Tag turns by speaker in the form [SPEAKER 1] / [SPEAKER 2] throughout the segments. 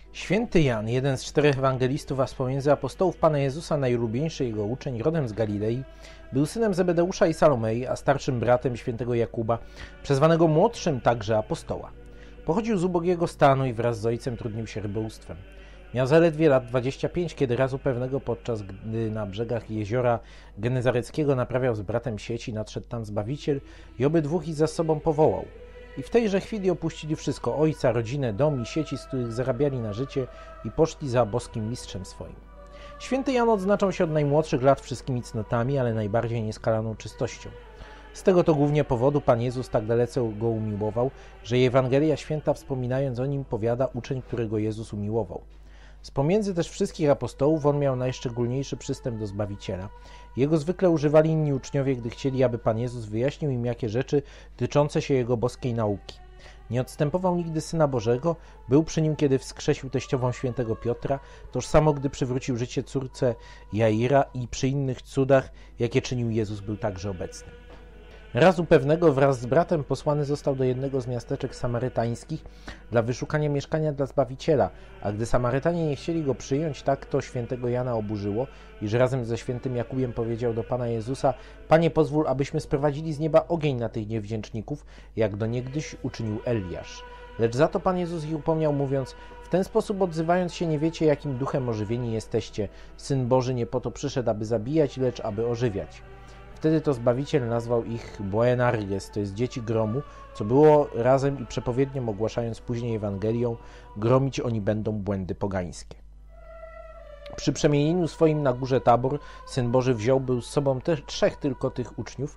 [SPEAKER 1] Święty Jan, jeden z 4 ewangelistów, a z pomiędzy apostołów Pana Jezusa najulubieńszy jego uczeń, rodem z Galilei, był synem Zebedeusza i Salomei, a starszym bratem świętego Jakuba, przezwanego młodszym także apostoła. Pochodził z ubogiego stanu i wraz z ojcem trudnił się rybołówstwem. Miał zaledwie lat 25, kiedy razu pewnego, podczas gdy na brzegach jeziora Genezareckiego naprawiał z bratem sieci, nadszedł tam Zbawiciel i obydwóch ich za sobą powołał. I w tejże chwili opuścili wszystko, ojca, rodzinę, dom i sieci, z których zarabiali na życie, i poszli za boskim mistrzem swoim. Święty Jan odznaczał się od najmłodszych lat wszystkimi cnotami, ale najbardziej nieskalaną czystością. Z tego to głównie powodu Pan Jezus tak dalece go umiłował, że Ewangelia Święta, wspominając o nim, powiada uczeń, którego Jezus umiłował. Z pomiędzy też wszystkich apostołów on miał najszczególniejszy przystęp do Zbawiciela. Jego zwykle używali inni uczniowie, gdy chcieli, aby Pan Jezus wyjaśnił im jakie rzeczy tyczące się Jego boskiej nauki. Nie odstępował nigdy Syna Bożego, był przy nim, kiedy wskrzesił teściową świętego Piotra, toż samo gdy przywrócił życie córce Jaira, i przy innych cudach, jakie czynił Jezus, był także obecny. Razu pewnego wraz z bratem posłany został do jednego z miasteczek samarytańskich dla wyszukania mieszkania dla Zbawiciela, a gdy Samarytanie nie chcieli go przyjąć, tak to świętego Jana oburzyło, iż razem ze świętym Jakubem powiedział do Pana Jezusa: Panie, pozwól, abyśmy sprowadzili z nieba ogień na tych niewdzięczników, jak do niegdyś uczynił Eliasz. Lecz za to Pan Jezus ich upomniał, mówiąc: w ten sposób odzywając się, nie wiecie, jakim duchem ożywieni jesteście. Syn Boży nie po to przyszedł, aby zabijać, lecz aby ożywiać. Wtedy to Zbawiciel nazwał ich Boenarges, to jest dzieci gromu, co było razem i przepowiednią ogłaszając później Ewangelią: gromić oni będą błędy pogańskie. Przy przemienieniu swoim na górze Tabor Syn Boży wziął był z sobą też 3 tylko tych uczniów,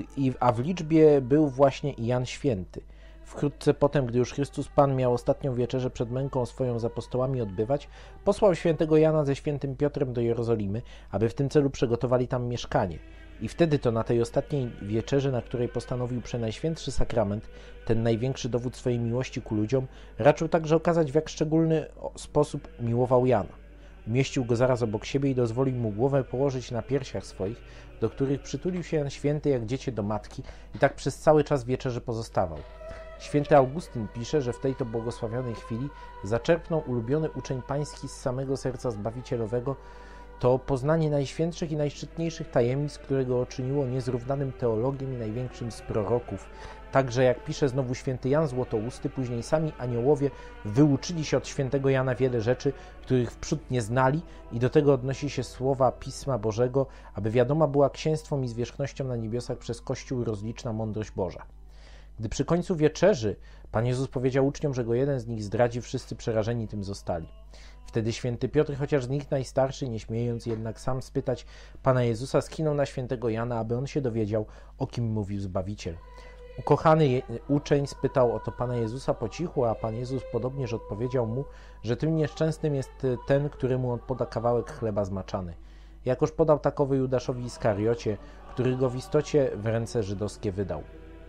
[SPEAKER 1] a w liczbie był właśnie i Jan Święty. Wkrótce potem, gdy już Chrystus Pan miał ostatnią wieczerzę przed męką swoją z apostołami odbywać, posłał świętego Jana ze świętym Piotrem do Jerozolimy, aby w tym celu przygotowali tam mieszkanie. I wtedy to na tej ostatniej wieczerzy, na której postanowił przenajświętszy sakrament, ten największy dowód swojej miłości ku ludziom, raczył także okazać, w jak szczególny sposób miłował Jana. Umieścił go zaraz obok siebie i dozwolił mu głowę położyć na piersiach swoich, do których przytulił się Jan Święty jak dziecię do matki i tak przez cały czas wieczerzy pozostawał. Święty Augustyn pisze, że w tej to błogosławionej chwili zaczerpnął ulubiony uczeń pański z samego serca Zbawicielowego to poznanie najświętszych i najszczytniejszych tajemnic, którego czyniło niezrównanym teologiem i największym z proroków. Także, jak pisze znowu święty Jan Złotousty, później sami aniołowie wyuczyli się od świętego Jana wiele rzeczy, których wprzód nie znali, i do tego odnosi się słowa Pisma Bożego, aby wiadoma była księstwom i zwierzchnościom na niebiosach przez Kościół rozliczna mądrość Boża. Gdy przy końcu wieczerzy Pan Jezus powiedział uczniom, że go jeden z nich zdradzi, wszyscy przerażeni tym zostali. Wtedy święty Piotr, chociaż z nich najstarszy, nie śmiejąc jednak sam spytać Pana Jezusa, skinął na świętego Jana, aby on się dowiedział, o kim mówił Zbawiciel. Ukochany uczeń spytał o to Pana Jezusa po cichu, a Pan Jezus podobnież odpowiedział mu, że tym nieszczęsnym jest ten, któremu on poda kawałek chleba zmaczany. Jakoż podał takowy Judaszowi Iskariocie, który go w istocie w ręce żydowskie wydał.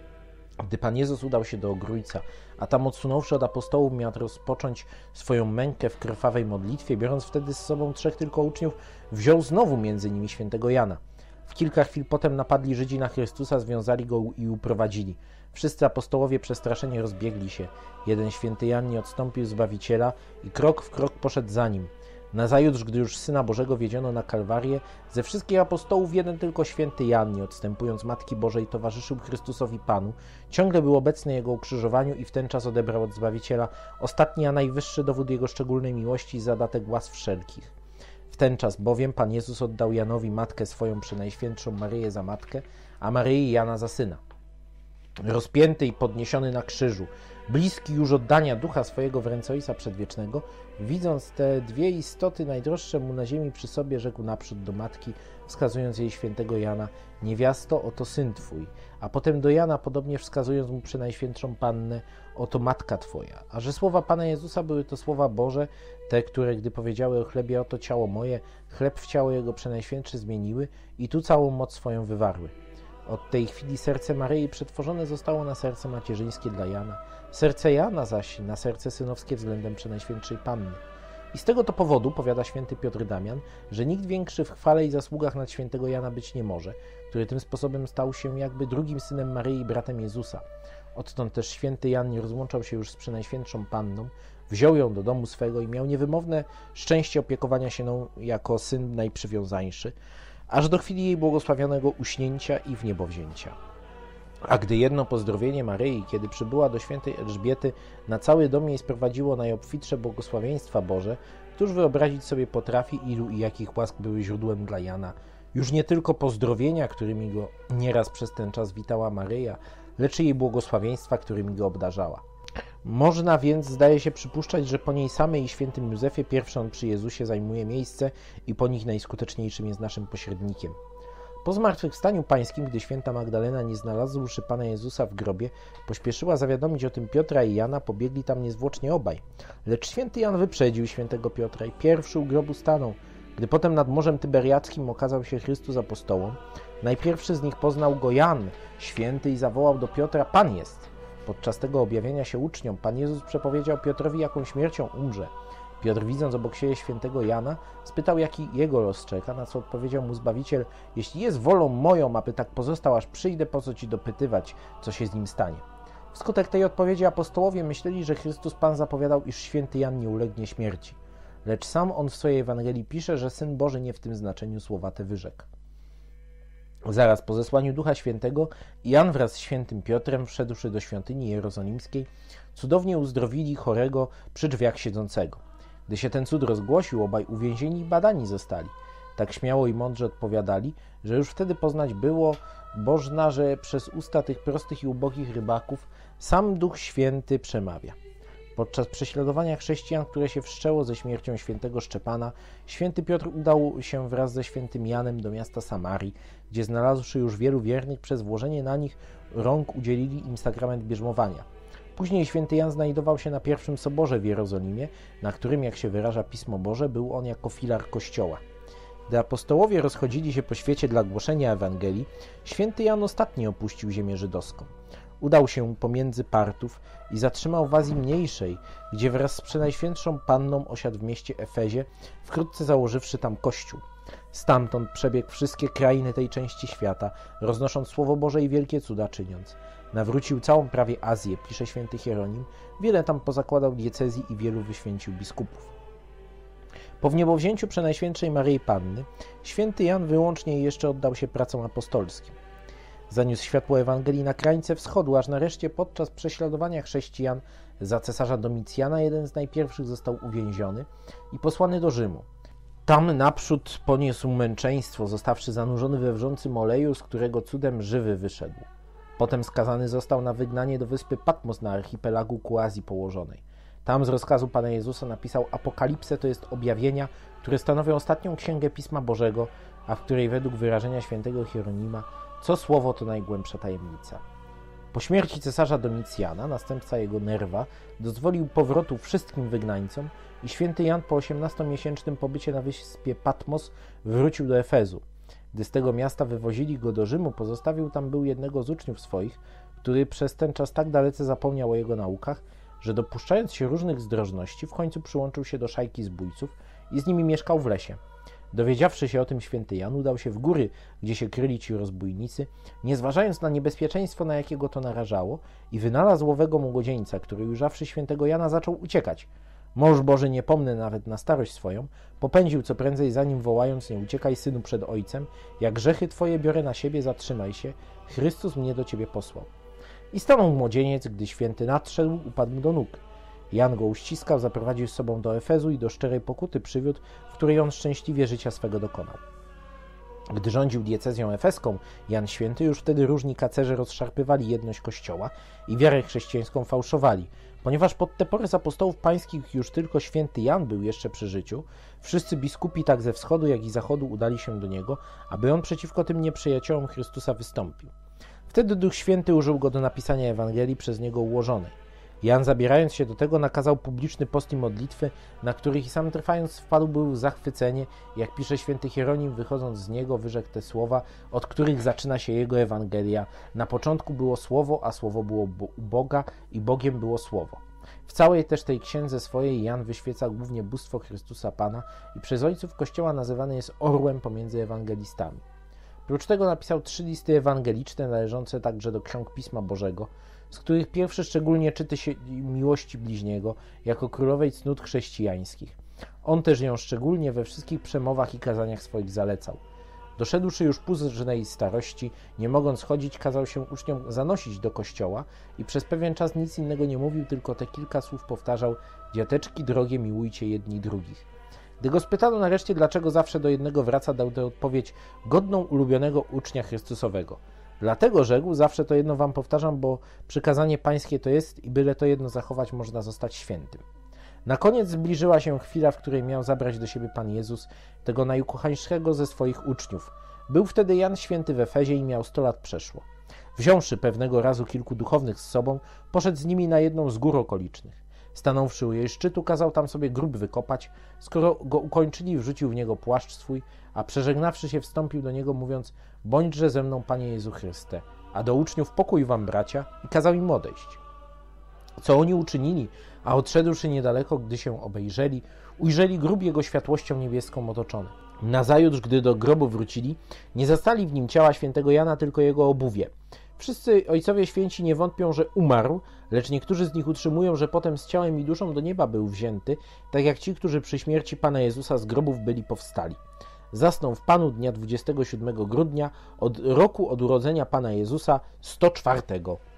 [SPEAKER 1] Gdy Pan Jezus udał się do Ogrójca, a tam odsunąwszy od apostołów miał rozpocząć swoją mękę w krwawej modlitwie, biorąc wtedy z sobą 3 tylko uczniów, wziął znowu między nimi świętego Jana. W kilka chwil potem napadli Żydzi na Chrystusa, związali go i uprowadzili. Wszyscy apostołowie przestraszeni rozbiegli się. Jeden święty Jan nie odstąpił Zbawiciela i krok w krok poszedł za nim. Nazajutrz, gdy już Syna Bożego wiedziono na Kalwarię, ze wszystkich apostołów jeden tylko święty Jan, nie odstępując Matki Bożej, towarzyszył Chrystusowi Panu, ciągle był obecny Jego ukrzyżowaniu i w ten czas odebrał od Zbawiciela ostatni, a najwyższy dowód Jego szczególnej miłości i zadatek łask wszelkich. W ten czas bowiem Pan Jezus oddał Janowi Matkę swoją Przenajświętszą Maryję za matkę, a Maryi Jana za syna. Rozpięty i podniesiony na krzyżu, bliski już oddania ducha swojego w ręce Ojca Przedwiecznego, widząc te 2 istoty najdroższe mu na ziemi przy sobie, rzekł naprzód do matki, wskazując jej świętego Jana: niewiasto, oto syn twój, a potem do Jana, podobnie wskazując mu Przenajświętszą Pannę: oto matka twoja. A że słowa Pana Jezusa były to słowa Boże, te, które gdy powiedziały o chlebie: oto ciało moje, chleb w ciało Jego Przenajświętszy zmieniły i tu całą moc swoją wywarły. Od tej chwili serce Maryi przetworzone zostało na serce macierzyńskie dla Jana, serce Jana zaś na serce synowskie względem Przenajświętszej Panny. I z tego to powodu, powiada święty Piotr Damian, że nikt większy w chwale i zasługach nad świętego Jana być nie może, który tym sposobem stał się jakby drugim synem Maryi i bratem Jezusa. Odtąd też święty Jan nie rozłączał się już z Przenajświętszą Panną, wziął ją do domu swego i miał niewymowne szczęście opiekowania się nią jako syn najprzywiązańszy, aż do chwili jej błogosławionego uśnięcia i wniebowzięcia. A gdy jedno pozdrowienie Maryi, kiedy przybyła do świętej Elżbiety, na cały dom jej sprowadziło najobfitsze błogosławieństwa Boże, któż wyobrazić sobie potrafi, ilu i jakich łask były źródłem dla Jana. Już nie tylko pozdrowienia, którymi go nieraz przez ten czas witała Maryja, lecz i jej błogosławieństwa, którymi go obdarzała. Można więc, zdaje się, przypuszczać, że po niej samej i świętym Józefie pierwszy on przy Jezusie zajmuje miejsce i po nich najskuteczniejszym jest naszym pośrednikiem. Po zmartwychwstaniu pańskim, gdy święta Magdalena, nie znalazłszy Pana Jezusa w grobie, pośpieszyła zawiadomić o tym Piotra i Jana, pobiegli tam niezwłocznie obaj. Lecz święty Jan wyprzedził świętego Piotra i pierwszy u grobu stanął. Gdy potem nad Morzem Tyberiackim okazał się Chrystus apostołom, najpierwszy z nich poznał go Jan, święty, i zawołał do Piotra: Pan jest! Podczas tego objawienia się uczniom Pan Jezus przepowiedział Piotrowi, jaką śmiercią umrze. Piotr, widząc obok siebie świętego Jana, spytał, jaki jego los czeka, na co odpowiedział mu Zbawiciel: jeśli jest wolą moją, aby tak pozostał, aż przyjdę, po co ci dopytywać, co się z nim stanie. Wskutek tej odpowiedzi apostołowie myśleli, że Chrystus Pan zapowiadał, iż święty Jan nie ulegnie śmierci. Lecz sam on w swojej Ewangelii pisze, że Syn Boży nie w tym znaczeniu słowa te wyrzekł. Zaraz po zesłaniu Ducha Świętego Jan wraz z świętym Piotrem, wszedłszy do świątyni jerozolimskiej, cudownie uzdrowili chorego przy drzwiach siedzącego. Gdy się ten cud rozgłosił, obaj uwięzieni i badani zostali. Tak śmiało i mądrze odpowiadali, że już wtedy poznać było można, że przez usta tych prostych i ubogich rybaków sam Duch Święty przemawia. Podczas prześladowania chrześcijan, które się wszczęło ze śmiercią świętego Szczepana, święty Piotr udał się wraz ze świętym Janem do miasta Samarii, gdzie znalazłszy już wielu wiernych, przez włożenie na nich rąk udzielili im sakrament bierzmowania. Później święty Jan znajdował się na pierwszym soborze w Jerozolimie, na którym, jak się wyraża Pismo Boże, był on jako filar Kościoła. Gdy apostołowie rozchodzili się po świecie dla głoszenia Ewangelii, święty Jan ostatni opuścił ziemię żydowską. Udał się pomiędzy Partów i zatrzymał w Azji Mniejszej, gdzie wraz z Przenajświętszą Panną osiadł w mieście Efezie, wkrótce założywszy tam kościół. Stamtąd przebiegł wszystkie krainy tej części świata, roznosząc Słowo Boże i wielkie cuda czyniąc. Nawrócił całą prawie Azję, pisze święty Hieronim, wiele tam pozakładał diecezji i wielu wyświęcił biskupów. Po wniebowzięciu Przenajświętszej Maryi Panny, święty Jan wyłącznie jeszcze oddał się pracom apostolskim. Zaniósł światło Ewangelii na krańce wschodu, aż nareszcie podczas prześladowania chrześcijan za cesarza Domicjana jeden z najpierwszych został uwięziony i posłany do Rzymu. Tam naprzód poniósł męczeństwo, zostawszy zanurzony we wrzącym oleju, z którego cudem żywy wyszedł. Potem skazany został na wygnanie do wyspy Patmos na archipelagu ku Azji położonej. Tam z rozkazu Pana Jezusa napisał Apokalipsę, to jest objawienia, które stanowią ostatnią księgę Pisma Bożego, a w której według wyrażenia świętego Hieronima co słowo to najgłębsza tajemnica. Po śmierci cesarza Domicjana, następca jego Nerwa, dozwolił powrotu wszystkim wygnańcom i święty Jan po 18-miesięcznym pobycie na wyspie Patmos wrócił do Efezu. Gdy z tego miasta wywozili go do Rzymu, pozostawił tam był jednego z uczniów swoich, który przez ten czas tak dalece zapomniał o jego naukach, że dopuszczając się różnych zdrożności, w końcu przyłączył się do szajki zbójców i z nimi mieszkał w lesie. Dowiedziawszy się o tym, święty Jan udał się w góry, gdzie się kryli ci rozbójnicy, nie zważając na niebezpieczeństwo, na jakiego to narażało, i wynalazł owego młodzieńca, który ujrzawszy świętego Jana zaczął uciekać. Mąż Boży, niepomny nawet na starość swoją, popędził co prędzej za nim, wołając: nie uciekaj, synu, przed ojcem, jak grzechy twoje biorę na siebie, zatrzymaj się, Chrystus mnie do ciebie posłał. I stanął młodzieniec, gdy święty nadszedł, upadł mu do nóg. Jan go uściskał, zaprowadził z sobą do Efezu i do szczerej pokuty przywiódł, w której on szczęśliwie życia swego dokonał. Gdy rządził diecezją efeską, Jan Święty, już wtedy różni kacerze rozszarpywali jedność Kościoła i wiarę chrześcijańską fałszowali. Ponieważ pod te pory z apostołów pańskich już tylko święty Jan był jeszcze przy życiu, wszyscy biskupi tak ze wschodu, jak i zachodu udali się do niego, aby on przeciwko tym nieprzyjaciołom Chrystusa wystąpił. Wtedy Duch Święty użył go do napisania Ewangelii przez niego ułożonej. Jan, zabierając się do tego, nakazał publiczny post i modlitwy, na których i sam trwając wpadł był w zachwycenie, jak pisze święty Hieronim, wychodząc z niego wyrzekł te słowa, od których zaczyna się jego Ewangelia. Na początku było Słowo, a Słowo było u Boga i Bogiem było Słowo. W całej też tej księdze swojej Jan wyświeca głównie bóstwo Chrystusa Pana i przez ojców Kościoła nazywany jest orłem pomiędzy ewangelistami. Prócz tego napisał 3 listy ewangeliczne należące także do ksiąg Pisma Bożego, z których pierwszy szczególnie czyty się miłości bliźniego, jako królowej cnót chrześcijańskich. On też ją szczególnie we wszystkich przemowach i kazaniach swoich zalecał. Doszedłszy już późnej starości, nie mogąc chodzić, kazał się uczniom zanosić do kościoła i przez pewien czas nic innego nie mówił, tylko te kilka słów powtarzał: dziateczki drogie, miłujcie jedni drugich. Gdy go spytano nareszcie, dlaczego zawsze do jednego wraca, dał tę odpowiedź godną ulubionego ucznia Chrystusowego. Dlatego, rzekł, zawsze to jedno wam powtarzam, bo przykazanie pańskie to jest i byle to jedno zachować, można zostać świętym. Na koniec zbliżyła się chwila, w której miał zabrać do siebie Pan Jezus, tego najukochańszego ze swoich uczniów. Był wtedy Jan Święty w Efezie i miał 100 lat przeszło. Wziąwszy pewnego razu kilku duchownych z sobą, poszedł z nimi na jedną z gór okolicznych. Stanąwszy u jej szczytu, kazał tam sobie grób wykopać. Skoro go ukończyli, wrzucił w niego płaszcz swój, a przeżegnawszy się, wstąpił do niego, mówiąc: bądźże ze mną, Panie Jezu Chryste, a do uczniów: pokój wam, bracia, i kazał im odejść. Co oni uczynili, a odszedłszy niedaleko, gdy się obejrzeli, ujrzeli grób jego światłością niebieską otoczony. Nazajutrz, gdy do grobu wrócili, nie zastali w nim ciała świętego Jana, tylko jego obuwie. Wszyscy ojcowie święci nie wątpią, że umarł, lecz niektórzy z nich utrzymują, że potem z ciałem i duszą do nieba był wzięty, tak jak ci, którzy przy śmierci Pana Jezusa z grobów byli powstali. Zasnął w Panu dnia 27 grudnia od roku od urodzenia Pana Jezusa 104.